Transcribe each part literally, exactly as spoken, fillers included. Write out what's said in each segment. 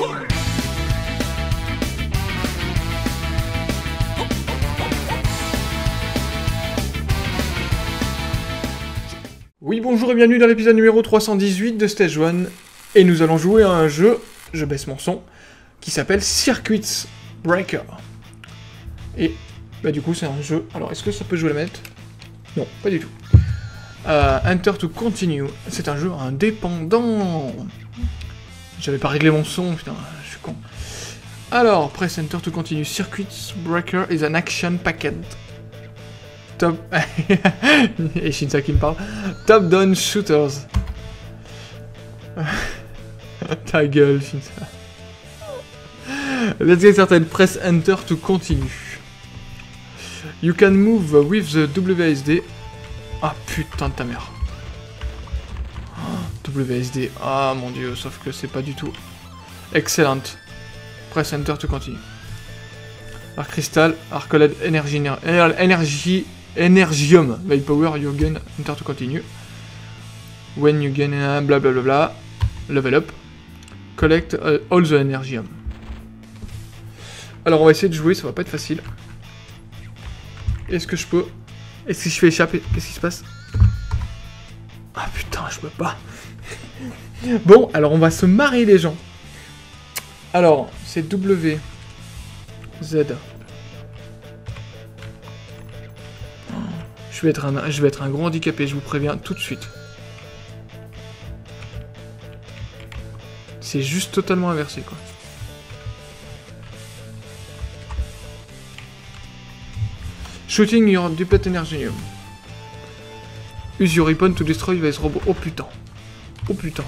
Oui, bonjour et bienvenue dans l'épisode numéro trois cent dix-huit de Stage un, et nous allons jouer à un jeu, je baisse mon son, qui s'appelle Circuit Breaker. Et, bah du coup c'est un jeu, alors est-ce que ça peut jouer la manette? Non, pas du tout. Euh, Enter to Continue, c'est un jeu indépendant. J'avais pas réglé mon son, putain, je suis con. Alors, press Enter to Continue, Circuit Breaker is an action packet. Top... et Shinsa qui me parle. Top down shooters. Ta gueule, Shinsa. Let's get started. Press Enter to continue. You can move with the W A S D. Ah putain de ta mère. W A S D. Ah mon dieu, sauf que c'est pas du tout. Excellent. Press Enter to continue. Arc Crystal, Arcolade, Energy, Energy, Energium, Power, you gain, Enter to continue. When you gain, uh, bla bla bla bla, level up. Collect uh, all the Energium. Alors on va essayer de jouer, ça va pas être facile. Est-ce que je peux... Est-ce que je fais échapper? Qu'est-ce qui se passe? Ah putain, je peux pas. Bon, alors on va se marrer les gens. Alors, c'est W... Z. Je vais être un, je vais être un gros handicapé, je vous préviens tout de suite. C'est juste totalement inversé, quoi. Shooting your duplicate Energium. Use your weapon to destroy this robot. Oh putain. Oh putain.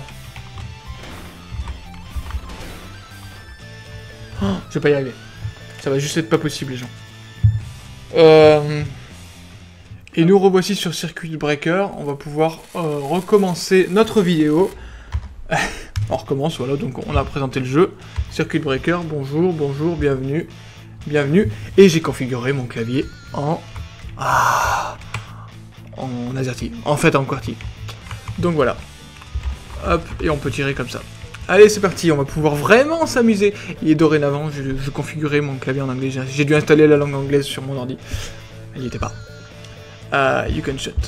Oh, je vais pas y arriver. Ça va juste être pas possible, les gens. Euh... Et nous revoici sur Circuit Breaker. On va pouvoir euh, recommencer notre vidéo. On recommence, voilà, donc on a présenté le jeu. Circuit Breaker, bonjour, bonjour, bienvenue. Bienvenue. Et j'ai configuré mon clavier en... Ah, en AZERTY. En fait, en QWERTY. Donc voilà. Hop, et on peut tirer comme ça. Allez, c'est parti, on va pouvoir vraiment s'amuser. Et dorénavant, je, je configurais mon clavier en anglais. J'ai dû installer la langue anglaise sur mon ordi. Elle n'y était pas. Uh, you can shoot.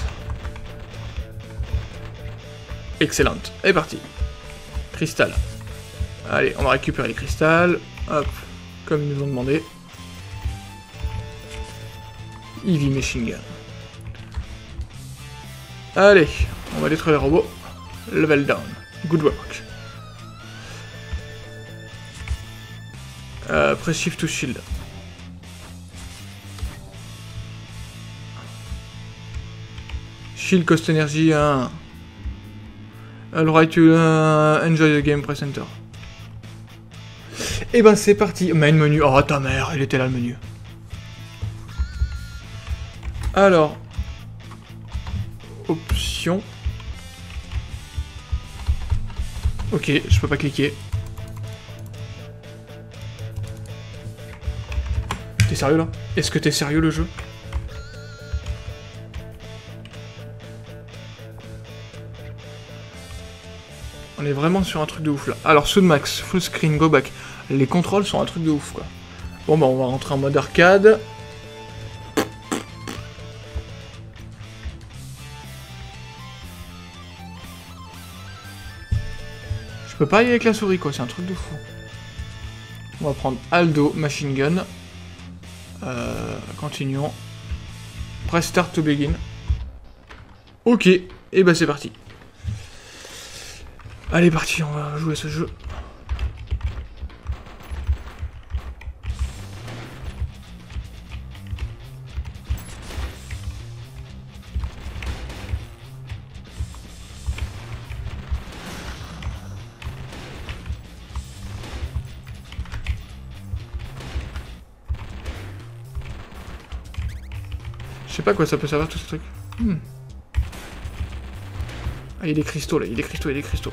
Excellent. Et parti. Cristal. Allez, on va récupérer les cristals. Hop, comme ils nous ont demandé. Heavy Machine Gun. Allez, on va détruire les robots. Level down. Good work. Euh, press Shift to Shield. Shield cost energy un. Alright, to uh, enjoy the game, press Enter. Et ben c'est parti. Main menu. Oh ta mère, il était là le menu. Alors. Option. Ok, je peux pas cliquer. T'es sérieux là? Est-ce que t'es sérieux le jeu? On est vraiment sur un truc de ouf là. Alors Soundmax, full screen, go back. Les contrôles sont un truc de ouf quoi. Bon bah on va rentrer en mode arcade. Je peux pas y aller avec la souris quoi, c'est un truc de fou. On va prendre Aldo, Machine Gun. Euh, continuons. Press Start to begin. Ok, et bah c'est parti. Allez parti, on va jouer à ce jeu. Je sais pas à quoi ça peut servir tout ce truc. Hmm. Ah, il y a des cristaux là, il y a des cristaux, il y a des cristaux.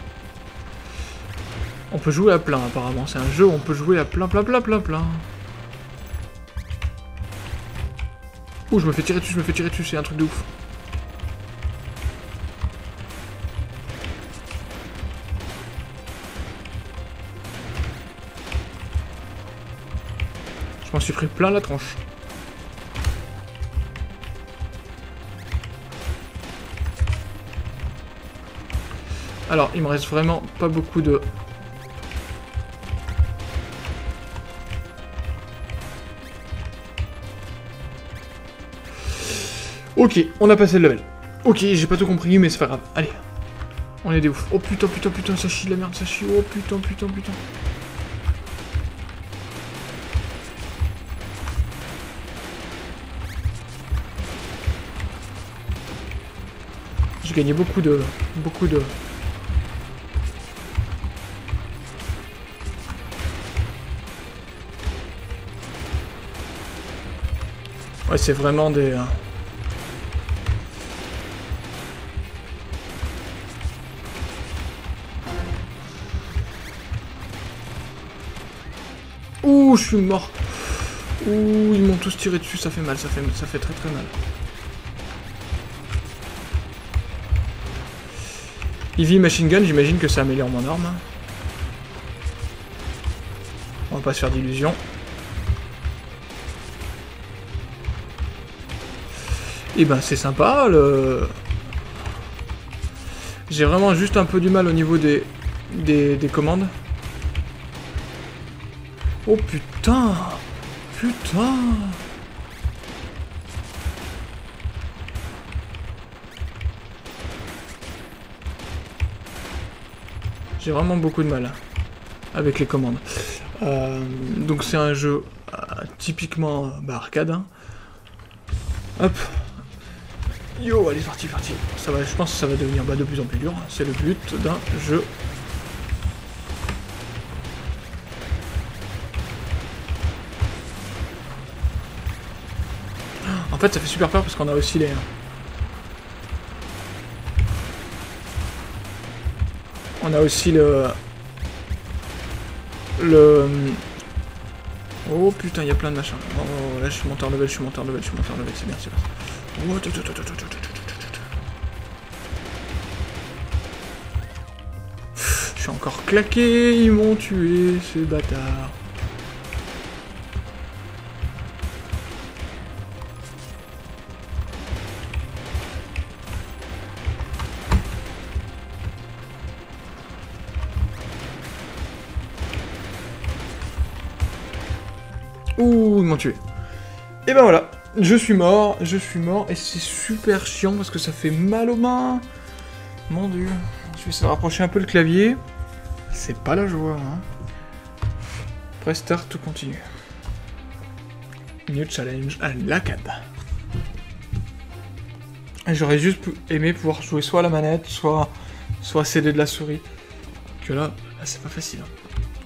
On peut jouer à plein apparemment, c'est un jeu où on peut jouer à plein, plein, plein, plein, plein. Ouh, je me fais tirer dessus, je me fais tirer dessus, c'est un truc de ouf. m'en suis pris plein la tronche. Alors, il me reste vraiment pas beaucoup de... Ok, on a passé le level. Ok, j'ai pas tout compris, mais c'est pas grave. Allez. On est des ouf. Oh putain, putain, putain, ça chie de la merde, ça chie. Oh putain, putain, putain. J'ai gagné beaucoup de... Beaucoup de... Ouais, c'est vraiment des... Euh... Ouh, je suis mort. Ouh, ils m'ont tous tiré dessus, ça fait mal, ça fait, ça fait très très mal. Heavy Machine Gun, j'imagine que ça améliore mon arme. On va pas se faire d'illusions. Et ben c'est sympa, le... J'ai vraiment juste un peu du mal au niveau des, des, des commandes. Oh putain! Putain! J'ai vraiment beaucoup de mal avec les commandes. Euh, donc c'est un jeu euh, typiquement bah, arcade. Hein. Hop! Yo, allez, parti, parti. Ça va, je pense que ça va devenir bah, de plus en plus dur. C'est le but d'un jeu. En fait, ça fait super peur parce qu'on a aussi les... On a aussi le... Le... Oh putain, il y a plein de machins. Oh, là, je suis monté en level, je suis monté en level, je suis monté en level, c'est bien, c'est bien. Oh, tout, tout, tout, tout, tout, tout, tout, tout. Je suis encore claqué, ils m'ont tué, ces bâtards. Ouh, ils m'ont tué. Et ben voilà, je suis mort, je suis mort, et c'est super chiant parce que ça fait mal aux mains. Mon dieu. Je vais essayer de rapprocher un peu le clavier. C'est pas la joie, hein. Press start, tout continue. New challenge à l'arcade. J'aurais juste aimé pouvoir jouer soit à la manette, soit, soit céder de la souris. Que là, là c'est pas facile. Hein.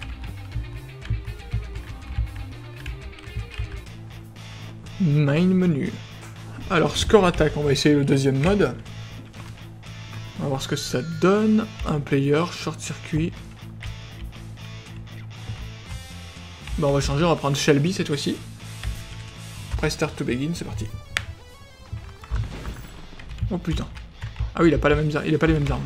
Main menu. Alors, score attaque, on va essayer le deuxième mode. On va voir ce que ça donne. Un player, short circuit. Bah, on va changer, on va prendre Shelby cette fois-ci. Press start to begin, c'est parti. Oh putain. Ah oui, il a pas la même, il a pas les mêmes armes.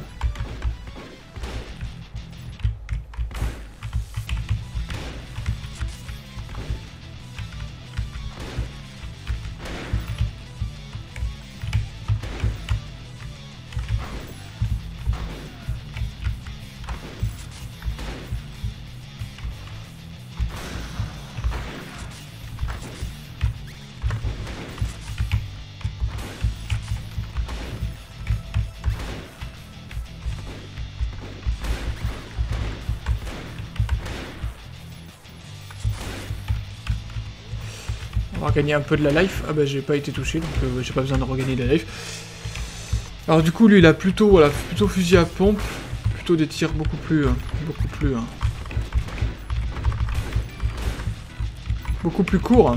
On va gagner un peu de la life. Ah bah j'ai pas été touché, donc euh, j'ai pas besoin de regagner de la life. Alors du coup lui il a plutôt voilà plutôt fusil à pompe, plutôt des tirs beaucoup plus euh, beaucoup plus hein, beaucoup plus courts.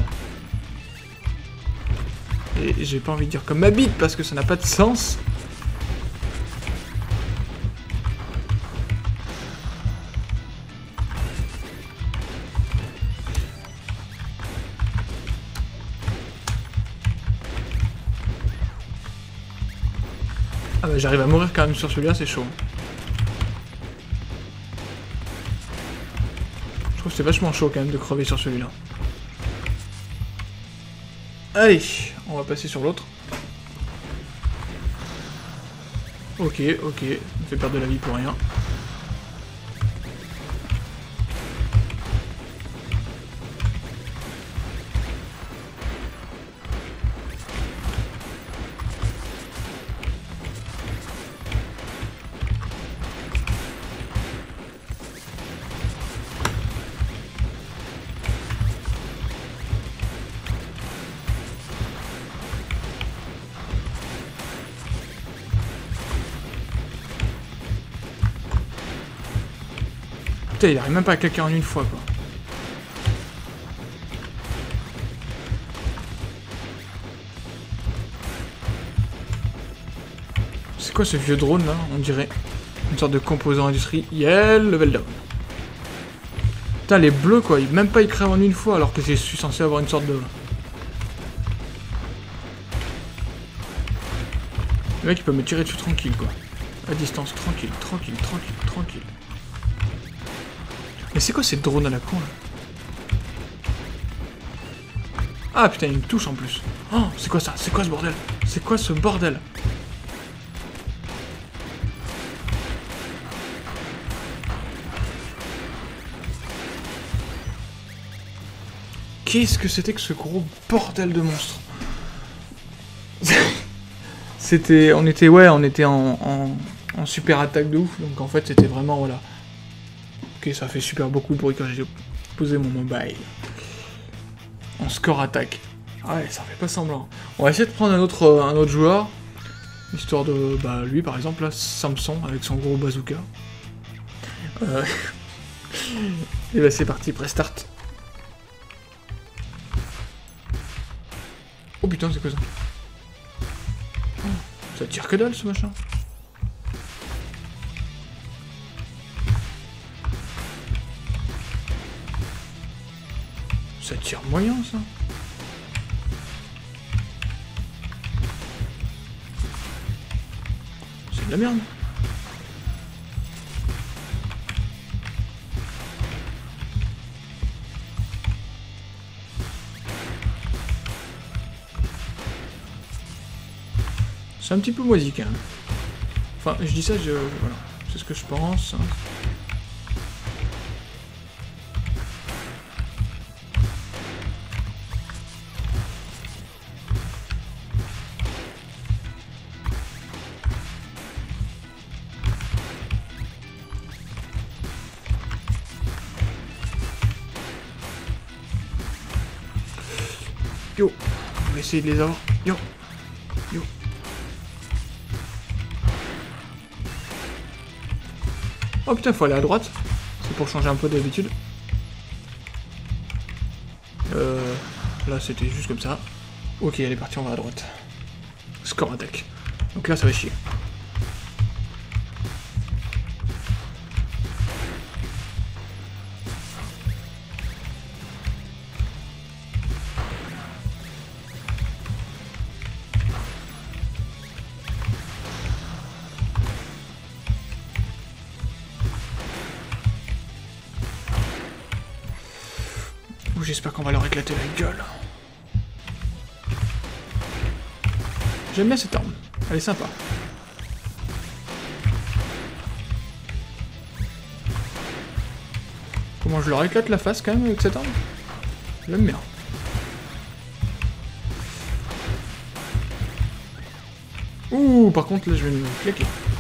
Et j'ai pas envie de dire comme ma bite parce que ça n'a pas de sens. Ah bah j'arrive à mourir quand même sur celui-là, c'est chaud. Je trouve que c'est vachement chaud quand même de crever sur celui-là. Allez, on va passer sur l'autre. Ok, ok, on me fait perdre de la vie pour rien. Putain, il arrive même pas à claquer en une fois, quoi. C'est quoi ce vieux drone, là? On dirait une sorte de composant industriel level down. Putain, les bleus, quoi. Même pas ils crèvent en une fois, alors que je suis censé avoir une sorte de... Le mec, il peut me tirer dessus tranquille, quoi. À distance, tranquille, tranquille, tranquille, tranquille. Mais c'est quoi ces drones à la con, là? Ah, putain, il me touche en plus. Oh, c'est quoi ça? C'est quoi ce bordel? C'est quoi ce bordel? Qu'est-ce que c'était que ce gros bordel de monstre? C'était... On était... Ouais, on était en, en, en super attaque de ouf. Donc en fait, c'était vraiment... Voilà. Ok, ça fait super beaucoup de bruit quand j'ai posé mon mobile. En score attaque. Ouais, ça fait pas semblant. On va essayer de prendre un autre, un autre joueur. Histoire de... Bah, lui, par exemple, là, Samson, avec son gros bazooka. Euh... Et bah, c'est parti, pré-start. Oh putain, c'est quoi ça? Oh, ça tire que dalle, ce machin. Ça tire moyen, ça. C'est de la merde. C'est un petit peu moisi, quand même. Enfin, je dis ça, je... Voilà. C'est ce que je pense. Yo, on va essayer de les avoir. Yo, yo. Oh putain, faut aller à droite. C'est pour changer un peu d'habitude. Euh, là, c'était juste comme ça. Ok, elle est partie, on va à droite. Score attaque. Donc là, ça va chier. J'espère qu'on va leur éclater la gueule. J'aime bien cette arme. Elle est sympa. Comment je leur éclate la face quand même avec cette arme? J'aime bien. Ouh, par contre là je vais me claquer.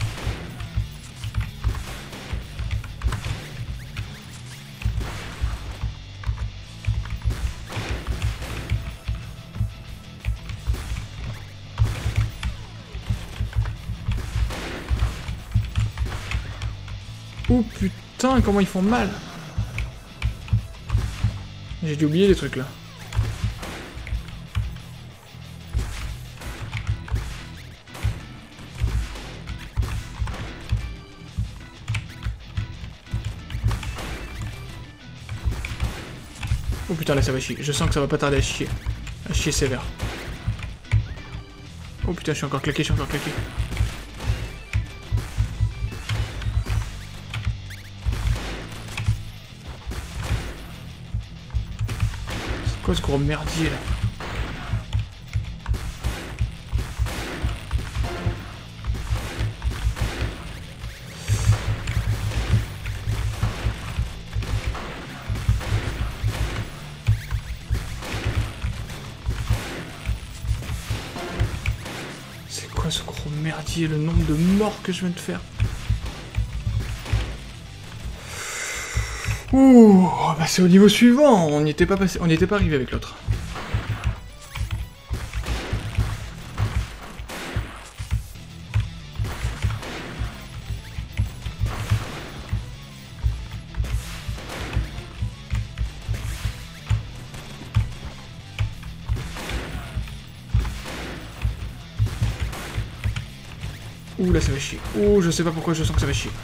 Oh putain, comment ils font mal. J'ai dû oublier des trucs là. Oh putain, là ça va chier. Je sens que ça va pas tarder à chier. À chier sévère. Oh putain, je suis encore claqué, je suis encore claqué. C'est quoi ce gros merdier là? merdier, le nombre de morts que je viens de faire. Ouh, bah c'est au niveau suivant, on n'y était pas passé, on n'y était pas arrivé avec l'autre. Ouh là ça va chier. Ouh je sais pas pourquoi je sens que ça va chier.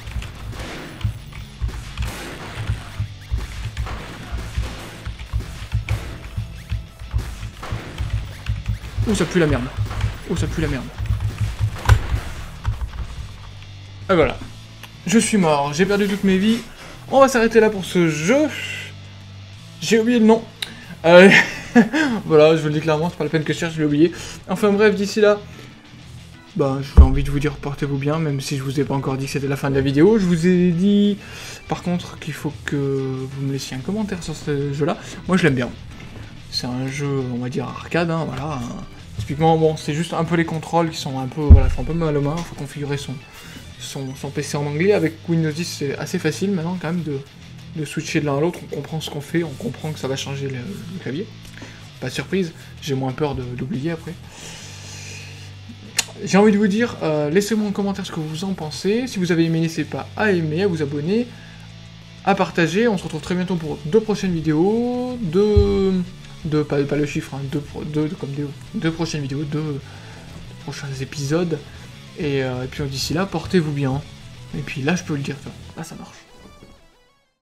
Ouh ça pue la merde. Ouh ça pue la merde. Et voilà. Je suis mort, j'ai perdu toutes mes vies. On va s'arrêter là pour ce jeu. J'ai oublié le nom. Euh... voilà, je vous le dis clairement, c'est pas la peine que je cherche, je l'ai oublié. Enfin bref, d'ici là, bah, j'ai envie de vous dire portez-vous bien, même si je vous ai pas encore dit que c'était la fin de la vidéo. Je vous ai dit, par contre, qu'il faut que vous me laissiez un commentaire sur ce jeu-là. Moi, je l'aime bien. C'est un jeu, on va dire, arcade, hein, voilà. Typiquement, bon, c'est juste un peu les contrôles qui sont un peu, voilà, font un peu mal aux mains. Il faut configurer son, son, son P C en anglais. Avec Windows dix, c'est assez facile maintenant, quand même, de, de switcher de l'un à l'autre. On comprend ce qu'on fait, on comprend que ça va changer le, le clavier. Pas de surprise, j'ai moins peur d'oublier après. J'ai envie de vous dire, euh, laissez-moi en commentaire ce que vous en pensez. Si vous avez aimé, n'hésitez pas à aimer, à vous abonner, à partager. On se retrouve très bientôt pour deux prochaines vidéos, deux, deux pas, pas le chiffre, hein, deux, deux, deux, comme deux, deux prochaines vidéos, deux, deux prochains épisodes. Et, euh, et puis d'ici là, portez-vous bien. Et puis là, je peux le dire, là ça marche.